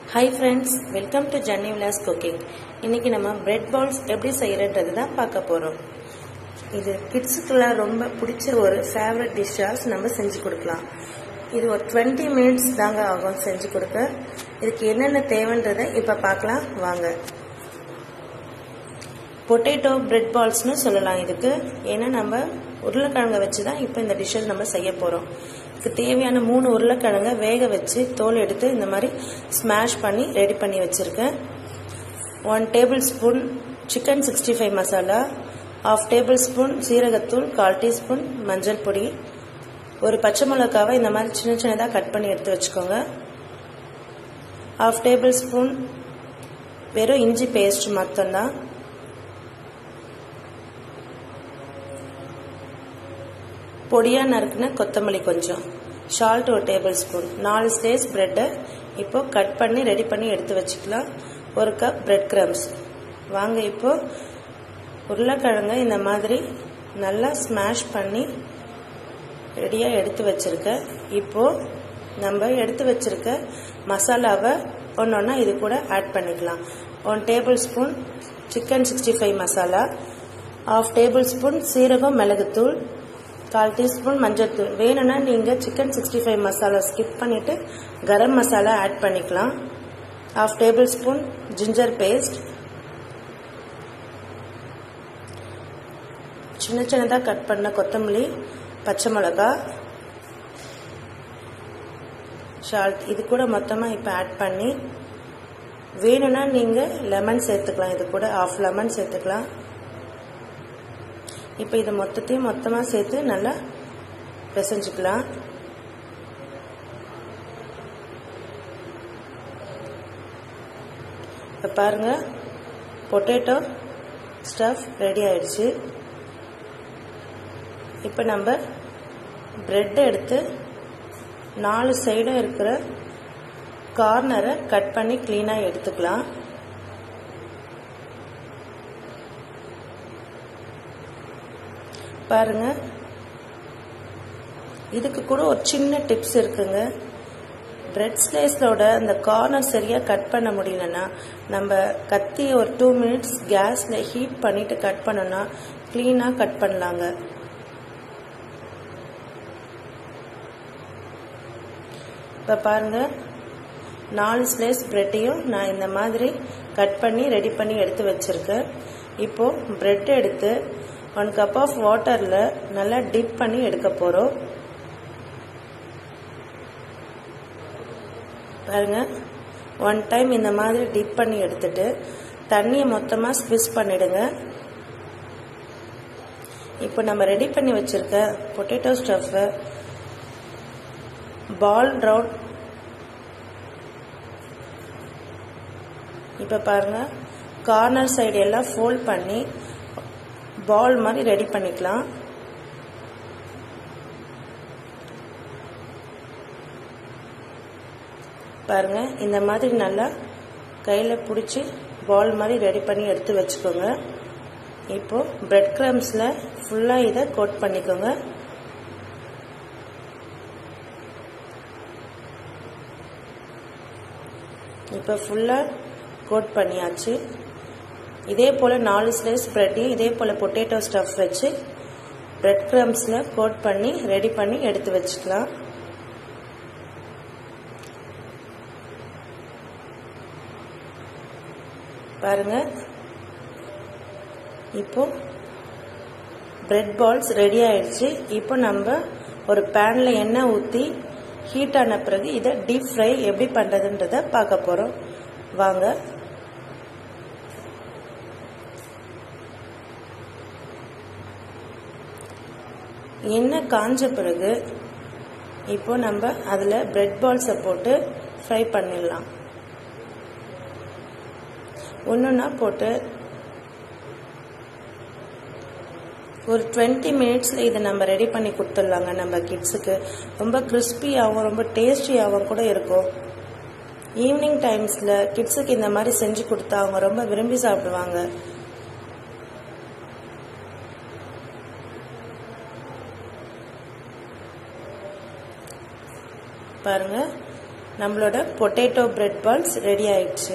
Hi friends, welcome to Jenny Vilas Cooking. இன்னைக்கு நம்ம bread balls எப்படி செய்யறதுன்னு தான் பார்க்க போறோம். இது கிட்ஸ்க்குலாம் ரொம்ப பிடிச்ச ஒரு ஃபேவரட் டிஷ்ஷாஸ் நம்ம செஞ்சு கொடுக்கலாம். இது ஒரு 20 minutes தாங்க ஆகும் செஞ்சு கொடுக்க. இதுக்கு என்னென்ன தேவைன்றதை இப்ப பார்க்கலாம் வாங்க. பொட்டேட்டோ பிரெட் பால்ஸ்னு சொல்லலாம் இதுக்கு. ஏன்னா நம்ம உருளைக்கிழங்கை வச்சு தான் இப்போ இந்த டிஷ்ஷை நம்ம செய்ய போகிறோம். இதுக்கு தேவையான 3 உருளைக்கிழங்கை வேக வச்சு தோல் எடுத்து இந்த மாதிரி ஸ்மாஷ் பண்ணி ரெடி பண்ணி வச்சுருக்கேன். 1 tablespoon சிக்கன் 65 மசாலா, 1/2 tablespoon சீரகத்தூள், 1/4 teaspoon மஞ்சள் பொடி, ஒரு பச்சை மிளகாவை இந்த மாதிரி சின்ன சின்னதாக கட் பண்ணி எடுத்து வச்சுக்கோங்க. 1/2 tablespoon வெறும் இஞ்சி பேஸ்ட் மட்டும்தான். பொடியா நறுக்குன கொத்தமல்லி கொஞ்சம், சால்ட் 1 tablespoon, 4 ஸ்லைஸ் பிரெட்டை இப்போ கட் பண்ணி ரெடி பண்ணி எடுத்து வச்சுக்கலாம். 1 கப் பிரெட் கிரம்ஸ். வாங்க இப்போ உருளைக்கிழங்க இந்த மாதிரி நல்லா ஸ்மாஷ் பண்ணி ரெடியாக எடுத்து வச்சிருக்கேன். இப்போ நம்ம எடுத்து வச்சிருக்க மசாலாவை ஒன்றொன்னா இது கூட ஆட் பண்ணிக்கலாம். 1 tablespoon சிக்கன் 65 மசாலா, 1/2 tablespoon சீரகம் மிளகுத்தூள், 1/4 teaspoon மஞ்சள் தூள். வேணும்னா நீங்கள் சிக்கன் 65 மசாலா ஸ்கிப் பண்ணிவிட்டு கரம் மசாலா ஆட் பண்ணிக்கலாம். 1/2 tablespoon ஜிஞ்சர் பேஸ்ட், சின்ன சின்னதாக கட் பண்ண கொத்தமல்லி, பச்சை மிளகா, சால்ட். இது கூட மொத்தமாக இப்போ ஆட் பண்ணி வேணும்னா நீங்கள் லெமன் சேர்த்துக்கலாம். இது கூட 1/2 லெமன் சேர்த்துக்கலாம். இப்போ இதை மொத்தமாக சேர்த்து நல்லா பிசைஞ்சுக்கலாம். இப்போ பாருங்க, பொட்டேட்டோ ஸ்டஃப் ரெடி ஆயிடுச்சு. இப்போ நம்ம பிரெட் எடுத்து 4 சைடும் இருக்கிற கார்னரை கட் பண்ணி கிளீனாக எடுத்துக்கலாம். பாருங்க, இதுக்கு கூட ஒரு சின்ன டிப்ஸ் இருக்குங்க. பிரெட் ஸ்லைஸோட அந்த கார்னர் சரியா கட் பண்ண முடியலன்னா நம்ம கத்தி ஒரு 2 minutes கேஸ்ல ஹீட் பண்ணிட்டு கட் பண்ணோம்னா கிளீனா கட் பண்ணலாங்க. இப்ப பாருங்க, 4 ஸ்லைஸ் பிரெட்டையும் நான் இந்த மாதிரி கட் பண்ணி ரெடி பண்ணி எடுத்து வச்சிருக்கேன். இப்போ பிரெட் எடுத்து 1 cup ஆஃப் வாட்டர்ல நல்லா டிப் பண்ணி எடுக்க போறோம். பாருங்க, 1 டைம் இந்த மாதிரி டிப் பண்ணி எடுத்துட்டு தண்ணியை மொத்தமா ஸ்குவீஸ் பண்ணிடுங்க. இப்போ நம்ம ரெடி பண்ணி வச்சிருக்க பொட்டேட்டோ ஸ்டஃப் பால் ரவுண்ட். இப்ப பாருங்க, கார்னர் சைடு எல்லாம் ஃபோல்ட் பண்ணி பால் மாதிரி ரெடி பண்ணிக்கலாம். பாருங்க, இந்த மாதிரி நல்லா கையில பிடிச்சி பால் மாதிரி ரெடி பண்ணி எடுத்து வச்சுக்கோங்க. இப்போ பிரெட் கிரம்ஸ்ல ஃபுல்லா இதை கோட் பண்ணிக்கோங்க. இப்போ ஃபுல்லா கோட் பண்ணியாச்சு. இதே போல 4 ஸ்லைஸ் பிரெட்டையும் இதே போல பொட்டேட்டோ ஸ்டஃப் வச்சு பிரெட் கிரம்ஸ்ல கோட் பண்ணி ரெடி பண்ணி எடுத்து வச்சுக்கலாம். பாருங்க, இப்போ பிரெட் பால்ஸ் ரெடி ஆயிடுச்சு. இப்போ நம்ம ஒரு பேன்ல எண்ணெய் ஊற்றி ஹீட் ஆன பிறகு இதை டீப் ஃப்ரை எப்படி பண்றதுன்றத பார்க்க போறோம். வாங்க. எண்ணெய் காஞ்ச பிறகு இப்போ நம்ம அதுல பிரெட் பால்ஸை போட்டு ஃப்ரை பண்ணிடலாம். ஒன்னொன்னா போட்டு ஒரு 20 minutesல இதை நம்ம ரெடி பண்ணி கொடுத்துடலாங்க. நம்ம கிட்ஸுக்கு ரொம்ப கிறிஸ்பியாகவும் ரொம்ப டேஸ்டியாகவும் கூட இருக்கும். ஈவினிங் டைம்ஸ்ல கிட்ஸுக்கு இந்த மாதிரி செஞ்சு கொடுத்தா அவங்க ரொம்ப விரும்பி சாப்பிடுவாங்க. பாருங்க, நம்மளோட பொட்டேட்டோ பிரெட் பால்ஸ் ரெடி ஆயிடுச்சு.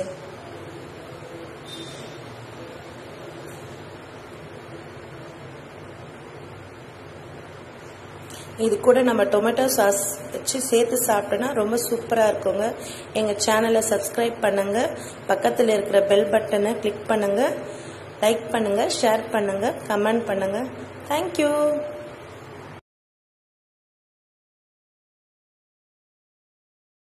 இது கூட நம்ம டொமேட்டோ சாஸ் வச்சு சேர்த்து சாப்பிட்டோன்னா ரொம்ப சூப்பராக இருக்குங்க. எங்கள் சேனலை சப்ஸ்கிரைப் பண்ணுங்கள், பக்கத்தில் இருக்கிற பெல் பட்டனை கிளிக் பண்ணுங்கள், லைக் பண்ணுங்கள், ஷேர் பண்ணுங்கள், கமெண்ட் பண்ணுங்கள். தேங்க்யூ.